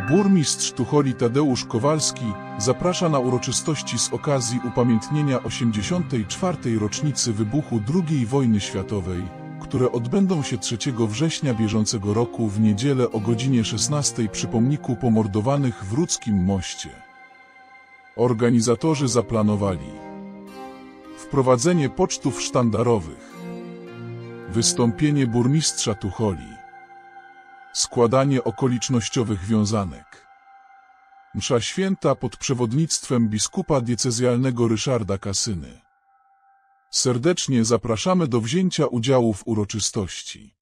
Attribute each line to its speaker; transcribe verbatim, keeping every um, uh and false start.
Speaker 1: Burmistrz Tucholi Tadeusz Kowalski zaprasza na uroczystości z okazji upamiętnienia osiemdziesiątej czwartej rocznicy wybuchu drugiej wojny światowej, które odbędą się trzeciego września bieżącego roku w niedzielę o godzinie szesnastej przy pomniku pomordowanych w Rudzkim Moście. Organizatorzy zaplanowali wprowadzenie pocztów sztandarowych, wystąpienie burmistrza Tucholi, składanie okolicznościowych wiązanek, msza święta pod przewodnictwem biskupa diecezjalnego Ryszarda Kasyny. Serdecznie zapraszamy do wzięcia udziału w uroczystości.